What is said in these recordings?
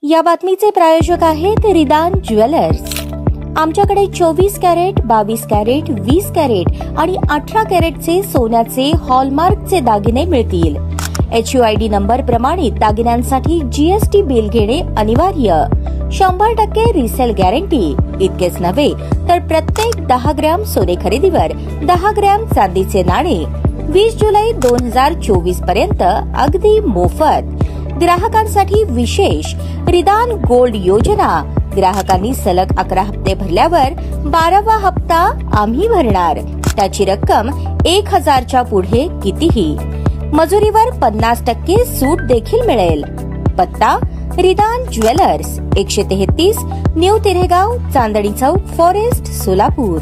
या बातमीचे प्रायोजक आहेत रिदान ज्वेलर्स। आमच्याकडे 24 कॅरेट, 22 कॅरेट, 20 कॅरेट आणि 18 कॅरेटचे सोन्याचे हॉलमार्कचे दागिने मिळतील। HUID नंबर प्रमाणित दागिन्यांसाठी GST बिल घेणे अनिवार्य। 100% रिसेल गॅरंटी। इतकेच नव्हे तर प्रत्येक 10 ग्रॅम सोने खरेदीवर 10 ग्रॅम चांदीचे नाणे 20 जुलै 2024 पर्यंत अगदी मोफत। ग्राहकांसाठी विशेष रिदान गोल्ड योजना। ग्राहकांनी सलग 11 हप्ते भरल्यावर 12वा हप्ता आम्ही भरणार। त्याची रक्कम 1000च्या पुढे कितीही। मजुरीवर 50% सूट देखील मिळेल। पत्ता Ridan jewellers, 133 new Tiregaon, Chandni Chowk, forest, Solapur.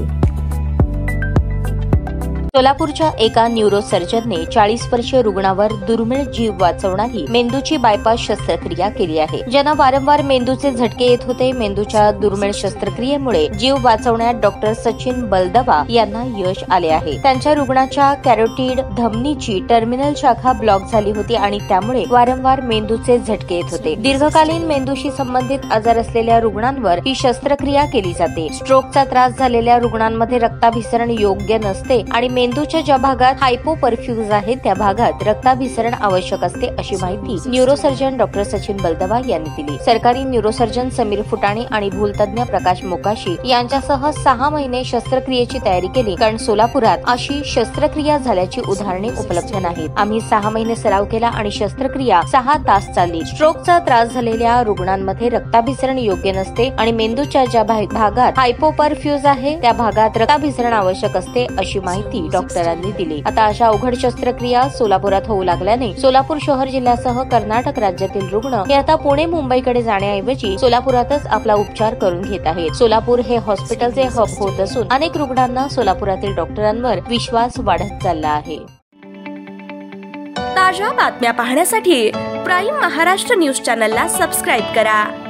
सोलापूरच्या एका न्यूरोसर्जनने 40 वर्षीय रुग्णावर दुर्मिळ जीव वाचवणारी मेंदूची बायपास शस्त्रक्रिया केली आहे। ज्यांना वारंवार मेंदूचे झटके येत होते। मेंदूच्या दुर्मिळ शस्त्रक्रियेमुळे जीव वाचवण्यात डॉक्टर सचिन बलदवा यांना यश आले आहे। त्यांच्या रुग्णाच्या कॅरोटिड धमनीची टर्मिनल शाखा ब्लॉक झाली होती आणि त्यामुळे वारंवार मेंदूचे झटके येत होते। दीर्घकालीन मेंदूशी संबंधित आजार असलेल्या रुग्णांवर ही शस्त्रक्रिया केली जाते। स्ट्रोकचा त्रास झालेल्या रुग्णांमध्ये रक्ताभिसरण योग्य नसते आणि मेंदूच्या ज्या भागात हायपोपरफ्यूज आहे त्या भागात रक्ताभिसरण आवश्यक असते, अशी माहिती न्यूरोसर्जन डॉक्टर सचिन बलदवा यांनी दिली। सरकारी न्यूरोसर्जन समीर फुटाणे आणि भूलतज्ञ प्रकाश मोकाशी यांच्यासह 6 महिने शस्त्रक्रियेची तयारी केली, कारण सोलापुरात अशी शस्त्रक्रिया झाल्याची उदाहरणे उपलब्ध नाहीत। आम्ही 6 महिने सराव केला आणि शस्त्रक्रिया 6 तास चालली। स्ट्रोकचा त्रास झालेल्या रुग्णांमध्ये रक्ताभिसरण योग्य नसते आणि मेंदूच्या ज्या भागात हायपोपरफ्यूज आहे त्या भागात रक्ताभिसरण आवश्यक असते, अशी माहिती डॉक्टरांनी दिली। आता अशा अवघड शस्त्रक्रिया सोलापुरात होऊ लागल्याने सोलापूर शहर जिल्ह्यासह कर्नाटक राज्यातील रुग्ण हे आता पुणे मुंबईकडे जाण्याऐवजी सोलापुरातच आपला उपचार करून घेत आहेत। सोलापूर हे हॉस्पिटलचे हब होत असून अनेक रुग्णांना सोलापुरातील डॉक्टरांवर विश्वास वाढत चालला आहे। ताज्या बातम्या पाहण्यासाठी प्राईम महाराष्ट्र न्यूज चॅनलला सबस्क्राईब करा।